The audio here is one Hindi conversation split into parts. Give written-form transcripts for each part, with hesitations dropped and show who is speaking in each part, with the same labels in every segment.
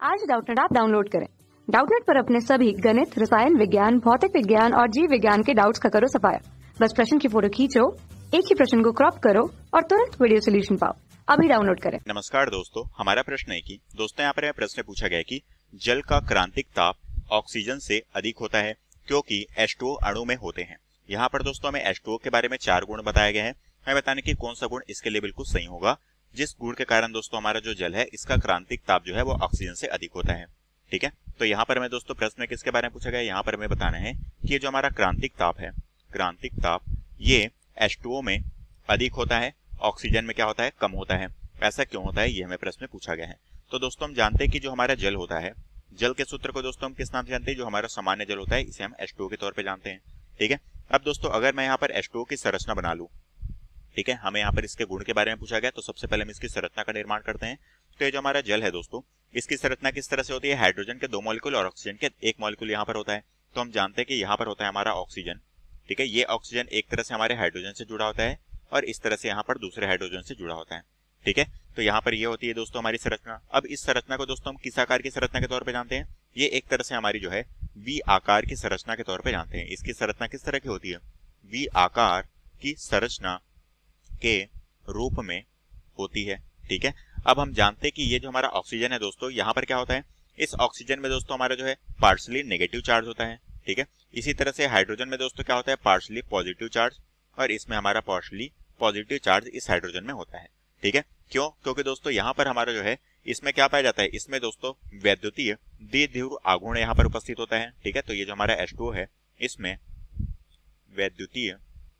Speaker 1: आज डाउटनेट ऐप डाउनलोड करें। डाउटनेट पर अपने सभी गणित, रसायन विज्ञान, भौतिक विज्ञान और जीव विज्ञान के डाउट्स का करो सफाया। बस प्रश्न की फोटो खींचो, एक ही प्रश्न को क्रॉप करो और तुरंत वीडियो सोल्यूशन पाओ। अभी डाउनलोड करें।
Speaker 2: नमस्कार दोस्तों, हमारा प्रश्न है कि दोस्तों यहाँ पर प्रश्न पूछा गया है कि जल का क्रांतिक ताप ऑक्सीजन से अधिक होता है क्योंकि H2O अणु में होते हैं। यहाँ पर दोस्तों हमें H2O के बारे में 4 गुण बताए गए हैं। हमें बताने की कौन सा गुण इसके लिए बिल्कुल सही होगा, जिस गुण के कारण दोस्तों हमारा जो जल है इसका क्रांतिक ताप जो है वो ऑक्सीजन से अधिक होता है। ठीक है, तो यहाँ पर हमें दोस्तों प्रश्न में किसके बारे में पूछा गया है, यहाँ पर हमें बताना है कि ये जो हमारा क्रांतिक ताप है, क्रांतिक ताप ये H2O में अधिक होता है, ऑक्सीजन में क्या होता है, कम होता है। ऐसा क्यों होता है, ये हमें प्रश्न में पूछा गया है। तो दोस्तों हम जानते हैं कि जो हमारा जल होता है, जल के सूत्र को दोस्तों हम किस नाम से जानते हैं, जो हमारा सामान्य जल होता है इसे हम H2O के तौर पे जानते हैं। ठीक है, अब दोस्तों अगर मैं यहाँ पर H2O की संरचना बना लूं, ठीक है, हमें यहाँ पर इसके गुण के बारे में पूछा गया, तो सबसे पहले हम इसकी संरचना का निर्माण करते हैं। तो ये जो हमारा जल है दोस्तों, इसकी संरचना किस तरह से होती है, हाइड्रोजन के 2 मॉलिक्यूल और ऑक्सीजन के 1 मॉलिक्यूल यहाँ पर होता है। तो हम जानते हैं कि यहाँ पर होता है हमारा ऑक्सीजन। ठीक है, ये ऑक्सीजन एक तरह से हमारे हाइड्रोजन से जुड़ा होता है और इस तरह से यहाँ पर दूसरे हाइड्रोजन से जुड़ा होता है। ठीक है, तो यहाँ पर ये होती है दोस्तों हमारी संरचना। अब इस संरचना को दोस्तों हम किस आकार की संरचना के तौर पे जानते हैं, ये एक तरह से हमारी जो है वी आकार की संरचना के तौर पे जानते हैं। इसकी संरचना किस तरह की होती है, वी आकार की संरचना के रूप में होती है। ठीक है, अब हम जानते हैं कि ये जो हमारा ऑक्सीजन है दोस्तों, यहाँ पर क्या होता है, इस ऑक्सीजन में दोस्तों हमारा जो है पार्शियली नेगेटिव चार्ज होता है। ठीक है, इसी तरह से हाइड्रोजन में दोस्तों क्या होता है, पार्शियली पॉजिटिव चार्ज, और इसमें हमारा पार्शियली पॉजिटिव चार्ज इस हाइड्रोजन में होता है। ठीक है, क्यों, क्योंकि दोस्तों यहाँ पर हमारा जो है इसमें क्या पाया जाता है, इसमें दोस्तों वैद्युतीय द्विध्रुव आघूर्ण यहाँ पर उपस्थित होता है। ठीक है, तो ये जो हमारा H2O है इसमें वैद्युतीय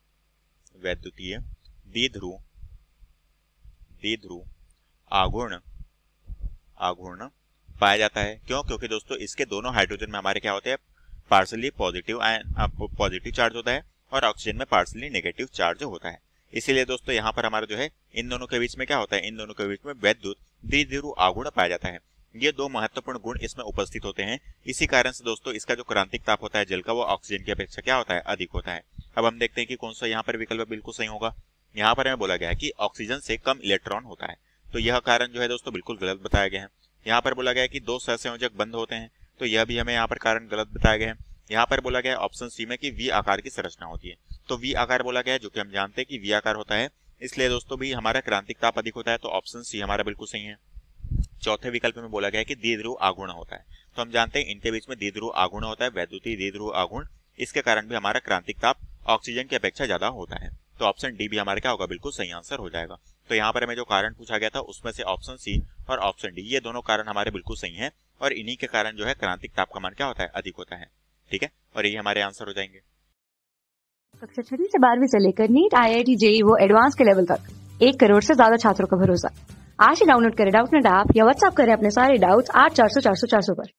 Speaker 2: द्विध्रुव आघूर्ण पाया जाता है। क्यों, क्योंकि दोस्तों इसके दोनों हाइड्रोजन में हमारे क्या होते हैं, पार्शियली पॉजिटिव चार्ज होता है और ऑक्सीजन में पार्शियली नेगेटिव चार्ज होता है। इसीलिए दोस्तों यहाँ पर हमारा जो है इन दोनों के बीच में क्या होता है, इन दोनों के बीच में वैद्युत द्विध्रुव आघूर्ण पाया जाता है। ये 2 महत्वपूर्ण गुण इसमें उपस्थित होते हैं। इसी कारण से दोस्तों इसका जो क्रांतिक ताप होता है जल का, वो ऑक्सीजन की अपेक्षा क्या होता है, अधिक होता है। अब हम देखते हैं कि कौन सा यहाँ पर विकल्प बिल्कुल सही होगा। यहाँ पर हमें बोला गया है कि ऑक्सीजन से कम इलेक्ट्रॉन होता है, तो यह कारण जो है दोस्तों बिल्कुल गलत बताया गया है। यहाँ पर बोला गया है कि 2 सहसंयोजक बंद होते हैं, तो यह भी हमें यहाँ पर कारण गलत बताया गया है। यहाँ पर बोला गया है ऑप्शन सी में कि वी आकार की संरचना होती है, तो वी आकार बोला गया है, जो कि हम जानते हैं कि वी आकार होता है, इसलिए दोस्तों भी हमारा क्रांतिक ताप अधिक होता है, तो ऑप्शन सी हमारा बिल्कुल सही है। चौथे विकल्प में बोला गया है कि द्विध्रुव आघूर्ण होता है, तो हम जानते हैं इनके बीच में द्विध्रुव आघूर्ण होता है, वैद्युतीय द्विध्रुव आघूर्ण, इसके कारण भी हमारा क्रांतिक ताप ऑक्सीजन की अपेक्षा ज्यादा होता है। तो ऑप्शन डी भी हमारा क्या होगा, बिल्कुल सही आंसर हो जाएगा। तो यहाँ पर हमें जो कारण पूछा गया था उसमें से ऑप्शन सी और ऑप्शन डी ये दोनों कारण हमारे बिल्कुल सही हैं, और इन्हीं के कारण जो है क्रांतिक ताप का मान क्या होता है, अधिक होता है। ठीक है, और ये हमारे आंसर हो जाएंगे।
Speaker 1: कक्षा 6 से 12वीं से लेकर नीट, IIT, JEE वो एडवांस के लेवल तक 1 करोड़ से ज्यादा छात्रों का भरोसा। आज ही डाउनलोड करें डाउटनेट ऐप या व्हाट्सएप करें अपने सारे डाउट्स 8400 400 400 पर।